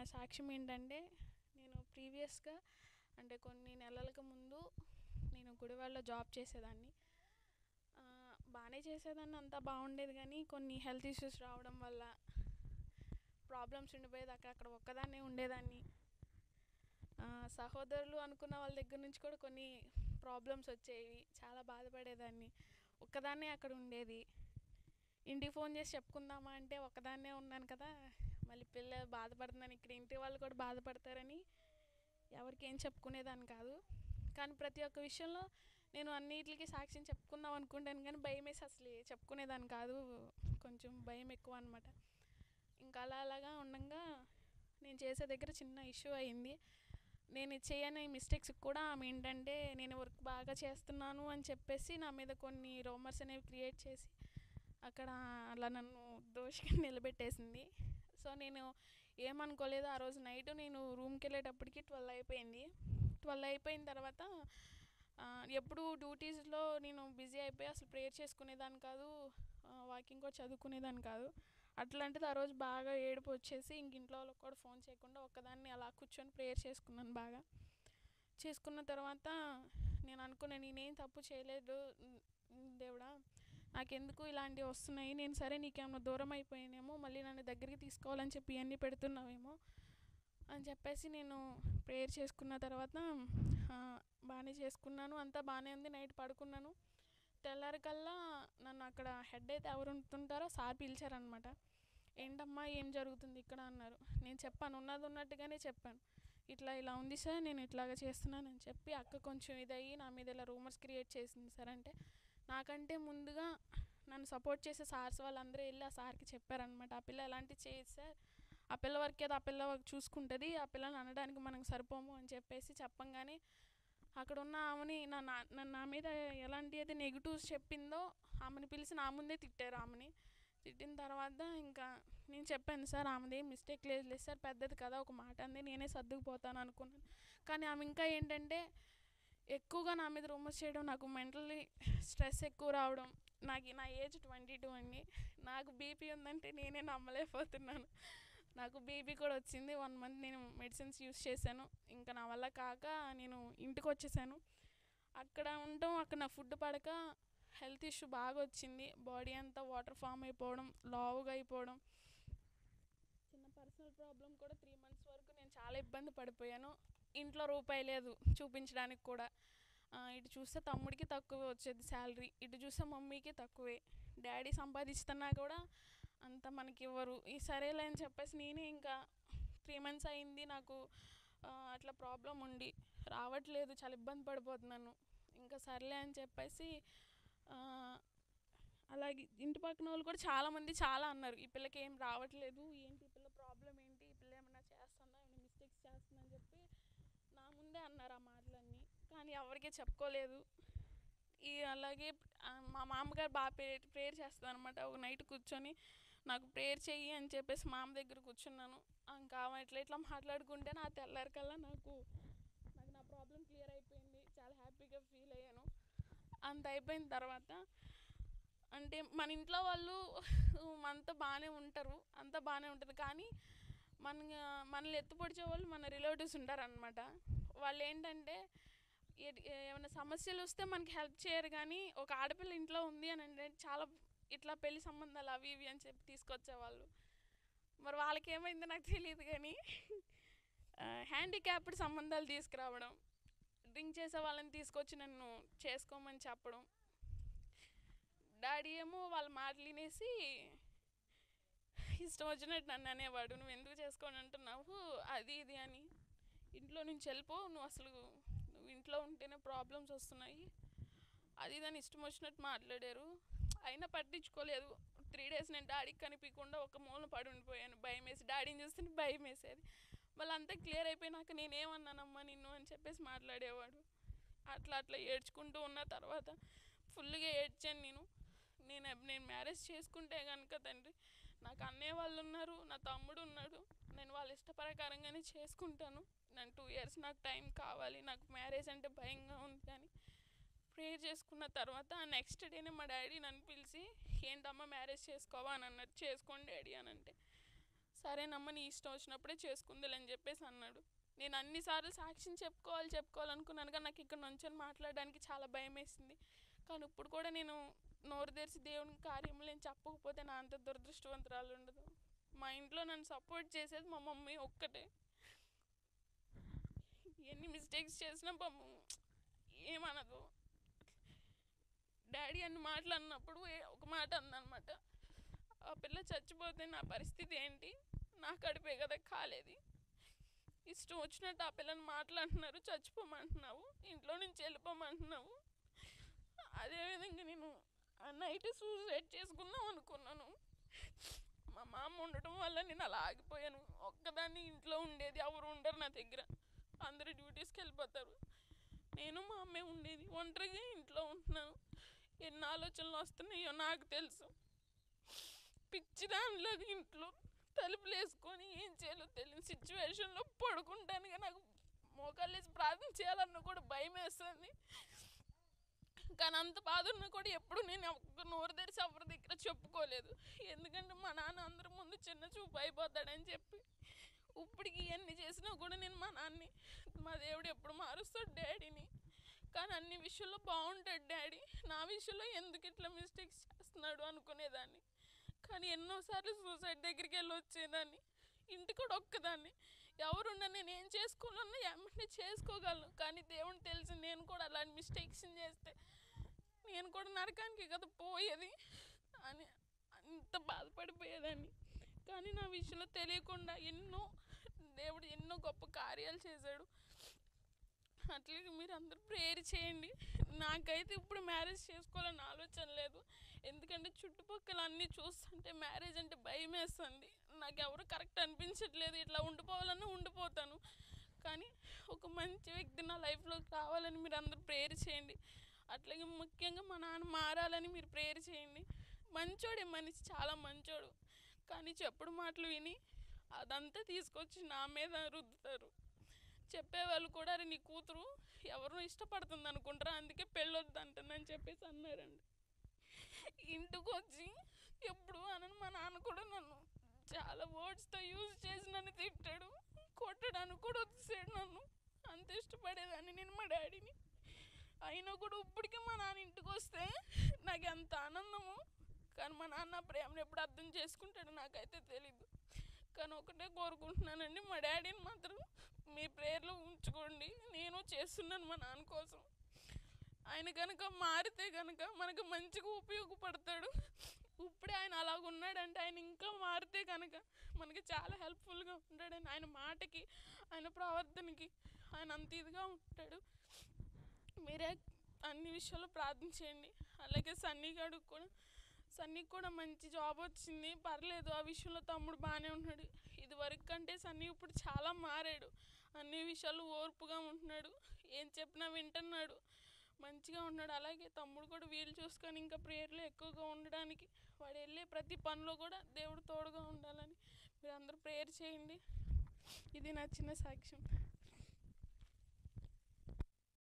సాక్ష్యం ఏంటంటే, నేను ప్రీవియస్‌గా అంటే కొన్ని నెలలకు ముందు నేను గుడివాడలో జాబ్ చేసేదాన్ని. బాగానే చేసేదాన్ని, అంతా బాగుండేది. కానీ కొన్ని హెల్త్ ఇష్యూస్ రావడం వల్ల ప్రాబ్లమ్స్ ఉండిపోయేది. అక్కడ ఒక్కదాన్నే ఉండేదాన్ని. సహోదరులు అనుకున్న వాళ్ళ దగ్గర నుంచి కూడా కొన్ని ప్రాబ్లమ్స్ వచ్చేవి. చాలా బాధపడేదాన్ని. ఒక్కదాన్నే అక్కడ ఉండేది. ఇంటికి ఫోన్ చేసి చెప్పుకుందామా అంటే ఒక్కదాన్నే ఉన్నాను కదా, మళ్ళీ పిల్ల బాధపడుతుందని, ఇక్కడ ఇంటి వాళ్ళు కూడా బాధపడతారని ఎవరికి ఏం చెప్పుకునేదాన్ని కాదు. కానీ ప్రతి ఒక్క విషయంలో నేను అన్నిటికీ సాక్ష్యం చెప్పుకుందాం అనుకుంటాను, కానీ భయం వేసి అసలు చెప్పుకునేదాన్ని కాదు. కొంచెం భయం ఎక్కువ అనమాట. ఇంకా అలాగా ఉండగా నేను చేసే దగ్గర చిన్న ఇష్యూ అయింది. నేను చేయని మిస్టేక్స్ కూడా ఆమె ఏంటంటే, నేను వర్క్ బాగా చేస్తున్నాను అని చెప్పేసి నా మీద కొన్ని రూమర్స్ అనేవి క్రియేట్ చేసి అక్కడ అలా నన్ను దోషిగా నిలబెట్టేసింది. సో నేను ఏమనుకోలేదు. ఆ రోజు నైట్ నేను రూమ్కి వెళ్ళేటప్పటికి 12 అయిపోయింది. 12 అయిపోయిన తర్వాత ఎప్పుడు డ్యూటీస్లో నేను బిజీ అయిపోయి అసలు ప్రేయర్ చేసుకునేదాన్ని కాదు, వాకింగ్ కూడా చదువుకునేదాన్ని కాదు. అట్లాంటిది ఆ రోజు బాగా ఏడుపు వచ్చేసి ఇంక ఇంట్లో వాళ్ళకి కూడా ఫోన్ చేయకుండా ఒక్కదాన్ని అలా కూర్చొని ప్రేయర్ చేసుకున్నాను. బాగా చేసుకున్న తర్వాత నేను అనుకున్నాను, నేనేం తప్పు చేయలేదు దేవుడా, నాకెందుకు ఇలాంటివి వస్తున్నాయి, నేను సరే నీకేమన్నా దూరం అయిపోయానేమో, మళ్ళీ నన్ను దగ్గరికి తీసుకోవాలని చెప్పి ఇవన్నీ పెడుతున్నావేమో అని చెప్పేసి నేను ప్రేయర్ చేసుకున్న తర్వాత బాగానే చేసుకున్నాను. అంతా బాగానే ఉంది. నైట్ పడుకున్నాను. తెల్లారికల్లా నన్ను అక్కడ హెడ్ అయితే ఎవరు ఉంటుంటారో సార్ పిలిచారనమాట. ఏంటమ్మా ఏం జరుగుతుంది ఇక్కడ అన్నారు. నేను చెప్పాను, ఉన్నది ఉన్నట్టుగానే చెప్పాను. ఇట్లా ఇలా ఉంది సార్, నేను ఇట్లాగా చేస్తున్నానని చెప్పి అక్క కొంచెం ఇదయ్యి నా మీద ఇలా రూమర్స్ క్రియేట్ చేసింది సార్ అంటే, నాకంటే ముందుగా నన్ను సపోర్ట్ చేసే సార్స్ వాళ్ళందరూ వెళ్ళి ఆ సార్కి చెప్పారనమాట. ఆ పిల్ల ఎలాంటివి చేయదు సార్, ఆ పిల్ల వరకు ఏదో ఆ పిల్ల వరకు చూసుకుంటుంది, ఆ పిల్లని అనడానికి మనం సరిపోము అని చెప్పేసి చెప్పంగానే అక్కడ ఉన్న ఆమెని నన్ను నా మీద ఎలాంటి అయితే నెగిటివ్స్ చెప్పిందో ఆమెని పిలిచి నా ముందే తిట్టారు. ఆమెని తిట్టిన తర్వాత ఇంకా నేను చెప్పాను, సార్ ఆమెది మిస్టేక్ లేదు సార్, పెద్దది కదా ఒక మాట అంది, నేనే సర్దుకుపోతాను అనుకున్నాను. కానీ ఆమె ఇంకా ఏంటంటే ఎక్కువగా నా మీద రూమర్స్ చేయడం, నాకు మెంటల్లీ స్ట్రెస్ ఎక్కువ రావడం. నా ఏజ్ 22 అండి. నాకు బీపీ ఉందంటే నేనే నమ్మలేకపోతున్నాను. నాకు బీపీ కూడా వచ్చింది. 1 మంత్ నేను మెడిసిన్స్ యూస్ చేశాను. ఇంకా నా వల్ల కాక నేను ఇంటికి వచ్చేసాను. అక్కడ ఉండటం, అక్కడ నా ఫుడ్ పడక హెల్త్ ఇష్యూ బాగా వచ్చింది. బాడీ అంతా వాటర్ ఫామ్ అయిపోవడం, లావుగా అయిపోవడం, చిన్న పర్సనల్ ప్రాబ్లం కూడా 3 months వరకు నేను చాలా ఇబ్బంది పడిపోయాను. ఇంట్లో రూపాయి లేదు చూపించడానికి కూడా. ఇటు చూస్తే తమ్ముడికి తక్కువే వచ్చేది శాలరీ, ఇటు చూస్తే మమ్మీకి తక్కువే. డాడీ సంపాదిస్తున్నా కూడా అంత మనకి ఇవ్వరు. ఈ సరేలే అని చెప్పేసి నేనే ఇంకా 3 months అయింది నాకు అట్లా ప్రాబ్లం ఉండి రావట్లేదు, చాలా ఇబ్బంది పడిపోతున్నాను. ఇంకా సర్లే అని చెప్పేసి అలాగే ఇంటి పక్కన వాళ్ళు కూడా చాలామంది చాలా అన్నారు, ఈ పిల్లకి ఏం రావట్లేదు, ఏంటి ఈ పిల్ల ప్రాబ్లం ఏంటి, ఈ పిల్ల ఏమన్నా చేస్తుందా, ఏమైనా మిస్టేక్స్ చేస్తుందా అని చెప్పి నా ముందే అన్నారు ఆ మాటలన్నీ. కానీ ఎవరికీ చెప్పుకోలేదు. అలాగే మా మామగారు బాగా ప్రేయర్ చేస్తారు అనమాట. ఒక నైట్ కూర్చొని నాకు ప్రేయర్ చెయ్యి అని చెప్పేసి మామ దగ్గర కూర్చున్నాను. ఇంకా ఇట్లా మాట్లాడుకుంటే నా తెల్లారికల్లా నాకు నా ప్రాబ్లం క్లియర్ అయిపోయింది. చాలా హ్యాపీగా ఫీల్ అయ్యాను. అంత అయిపోయిన తర్వాత అంటే మన ఇంట్లో వాళ్ళు మనతో బాగానే ఉంటారు, అంతా బాగానే ఉంటుంది. కానీ మనల్ని ఎత్తుపొడిచే వాళ్ళు మన రిలేటివ్స్ ఉంటారనమాట. వాళ్ళు ఏంటంటే ఏమైనా సమస్యలు వస్తే మనకి హెల్ప్ చేయరు. కానీ ఒక ఆడపిల్ల ఇంట్లో ఉంది అని అంటే చాలా ఇట్లా పెళ్లి సంబంధాలు అవి ఇవి అని చెప్పి తీసుకొచ్చేవాళ్ళు. మరి వాళ్ళకి ఏమైందో నాకు తెలియదు, కానీ హ్యాండిక్యాప్డ్ సంబంధాలు తీసుకురావడం, డ్రింక్ చేసే వాళ్ళని తీసుకొచ్చి నన్ను చేసుకోమని చెప్పడం. డాడీ ఏమో వాళ్ళ మాటలు వినేసి ఇష్టం వచ్చినట్టు నన్ను అనేవాడు, నువ్వు ఎందుకు చేసుకొని అంటున్నావు అది ఇది అని, ఇంట్లో నుంచి వెళ్ళిపో, నువ్వు ఇంట్లో ఉంటేనే ప్రాబ్లమ్స్ వస్తున్నాయి అది ఇదని ఇష్టం వచ్చినట్టు మాట్లాడారు. అయినా పట్టించుకోలేదు. 3 days నేను డాడీకి కనిపించకుండా ఒక మూలన పడి ఉండిపోయాను. భయం వేసి, డాడీని చూస్తుంటే భయం వేసేది. వాళ్ళంతా క్లియర్ అయిపోయినాక నేనేమన్నానమ్మా నిన్ను అని చెప్పేసి మాట్లాడేవాడు. అట్లా ఏడ్చుకుంటూ ఉన్న తర్వాత ఫుల్గా ఏడ్చాను నేను మ్యారేజ్ చేసుకుంటే కనుక తండ్రి, నాకు అన్నయ్య వాళ్ళు ఉన్నారు, నా తమ్ముడు ఉన్నాడు, నేను వాళ్ళ ఇష్ట ప్రకారంగానే చేసుకుంటాను. నేను 2 years నాకు టైం కావాలి, నాకు మ్యారేజ్ అంటే భయంగా ఉంది అని ప్రేయర్ చేసుకున్న తర్వాత నెక్స్ట్ డేనే మా డాడీ నన్ను పిలిచి, ఏంటమ్మా మ్యారేజ్ చేసుకోవా అని అన్నట్టు, చేసుకోండి డాడీ అని అంటే సరేనమ్మా నీ ఇష్టం వచ్చినప్పుడే చేసుకుందిలే అని చెప్పేసి అన్నాడు. నేను అన్నిసార్లు సాక్ష్యం చెప్పుకోవాలనుకున్నాను, కానీ నాకు ఇక్కడ నుంచొని మాట్లాడడానికి చాలా భయం వేసింది. కానీ ఇప్పుడు కూడా నేను నోరు తెరిచి దేవుని కార్యములు నేను చెప్పకపోతే నా అంత దురదృష్టవంతురాలు ఉండదు. మా ఇంట్లో నన్ను సపోర్ట్ చేసేది మా మమ్మీ ఒక్కటే. ఎన్ని మిస్టేక్స్ చేసినా ఏమనదు. డాడీ అన్ని మాటలు అన్నప్పుడు ఒక మాట అందనమాట, ఆ పిల్ల చచ్చిపోతే నా పరిస్థితి ఏంటి, నా కడుపే కదా కాలేదు, ఇష్టం వచ్చినట్టు ఆ పిల్లని మాట్లాడుతున్నారు, చచ్చిపోమంటున్నావు, ఇంట్లో నుంచి వెళ్ళిపోమంటున్నావు. అదేవిధంగా నేను ఆ నైట్ సూసైడ్ చేసుకుందాం అనుకున్నాను. మా మామ ఉండటం వల్ల నేను అలా ఆగిపోయాను. ఒక్కదాన్ని ఇంట్లో ఉండేది, ఎవరు ఉండరు నా దగ్గర, అందరూ డ్యూటీస్కి వెళ్ళిపోతారు. నేను మా అమ్మే ఉండేది, ఒంటరిగా ఇంట్లో ఉంటున్నాను. ఎన్ని ఆలోచనలు వస్తున్నాయో నాకు తెలుసు. పిచ్చి దానిలో ఇంట్లో తలుపులు వేసుకొని ఏం చేయాలో తెలియని సిచ్యువేషన్లో పడుకుంటాను. నాకు మోకాళ్ళేసి ప్రార్థన చేయాలన్నా కూడా భయం వేస్తుంది. కానీ అంత బాధ ఉన్నా కూడా ఎప్పుడు నేను నోరు తెరిచి ఎవరి దగ్గర చెప్పుకోలేదు. ఎందుకంటే మా నాన్న అందరి ముందు చిన్న చూపు అయిపోతాడని చెప్పి. ఇప్పటికి ఇవన్నీ చేసినా కూడా నేను మా దేవుడు ఎప్పుడు మారుస్తాడు డాడీని. కానీ అన్ని విషయాల్లో బాగుంటాడు డాడీ, నా విషయంలో ఎందుకు ఇట్లా మిస్టేక్స్ చేస్తున్నాడు అనుకునేదాన్ని. కానీ ఎన్నోసార్లు సూసైడ్ దగ్గరికి వెళ్ళి వచ్చేదాన్ని. ఇంటికి కూడా ఒక్కదాన్ని, ఎవరున్నా నేను ఏం చేసుకోవాలన్నా ఏమంటే చేసుకోగలను. కానీ దేవుని తెలిసి నేను కూడా అలాంటి మిస్టేక్స్ చేస్తే నేను కూడా నరకానికి కదా పోయేది అని అంత బాధపడిపోయేదాన్ని. కానీ నా విషయంలో తెలియకుండా దేవుడు ఎన్నో గొప్ప కార్యాలు చేశాడు. అట్లా మీరు అందరూ ప్రేయర్ చేయండి. నాకైతే ఇప్పుడు మ్యారేజ్ చేసుకోవాలని ఆలోచన లేదు. ఎందుకంటే చుట్టుపక్కల అన్నీ చూస్తుంటే మ్యారేజ్ అంటే భయం వేస్తుంది. నాకు ఎవరు కరెక్ట్ అనిపించట్లేదు. ఇట్లా ఉండిపోవాలన్నా ఉండిపోతాను. కానీ ఒక మంచి వ్యక్తి నా లైఫ్లోకి రావాలని మీరు అందరూ ప్రేయర్ చేయండి. అట్లాగే ముఖ్యంగా మా నాన్న మారాలని మీరు ప్రేయర్ చేయండి. మంచోడే, మనిషి చాలా మంచోడు. కానీ చెప్పుడు మాటలు విని అదంతా తీసుకొచ్చి నా మీద రుద్దుతారు. చెప్పేవాళ్ళు కూడా నీ కూతురు ఎవరు ఇష్టపడుతుంది అనుకుంటారా, అందుకే పెళ్ళొద్దు అంటుందని చెప్పేసి అన్నారండి. ఇంటికి వచ్చి ఎప్పుడు అనని మా నాన్న కూడా నన్ను చాలా వర్డ్స్తో యూజ్ చేసి నన్ను తిట్టాడు. కొట్టడానికి కూడా వచ్చేసాడు నన్ను. అంత ఇష్టపడేదాన్ని నేను మా డాడీని. అయినా కూడా ఇప్పటికీ మా నాన్న ఇంటికి వస్తే నాకు ఎంత ఆనందము. కానీ మా నాన్న ప్రేమను ఎప్పుడు అర్థం చేసుకుంటాడో నాకైతే తెలీదు. కానీ ఒకటే కోరుకుంటున్నానండి, మా డాడీని మాత్రం మీ ప్రేయర్లో ఉంచుకోండి. నేను చేస్తున్నాను మా నాన్న కోసం. ఆయన కనుక మారితే కనుక మనకు మంచిగా ఉపయోగపడతాడు. ఇప్పుడే ఆయన అలాగున్నాడంటే ఆయన ఇంకా మారితే కనుక మనకి చాలా హెల్ప్ఫుల్గా ఉంటాడని, ఆయన మాటకి ఆయన ప్రవర్తనకి ఆయన అంత ఇదిగా ఉంటాడు. మీరే అన్ని విషయాల్లో ప్రార్థించేయండి. అలాగే సన్నీకి కూడా మంచి జాబ్ వచ్చింది, పర్లేదు. ఆ విషయంలో తమ్ముడు బాగానే ఉన్నాడు. ఇది వరకు కంటే సన్నీ ఇప్పుడు చాలా మారాడు. అన్ని విషయాలు ఓర్పుగా ఉంటున్నాడు, ఏం చెప్పినా వింటున్నాడు, మంచిగా ఉన్నాడు. అలాగే తమ్ముడు కూడా వీలు చూసుకొని ఇంకా ప్రేయర్లో ఎక్కువగా ఉండడానికి, వాడు వెళ్ళే ప్రతి పనిలో కూడా దేవుడు తోడుగా ఉండాలని మీరు అందరూ ప్రేయర్ చేయండి. ఇది నా చిన్న సాక్ష్యం.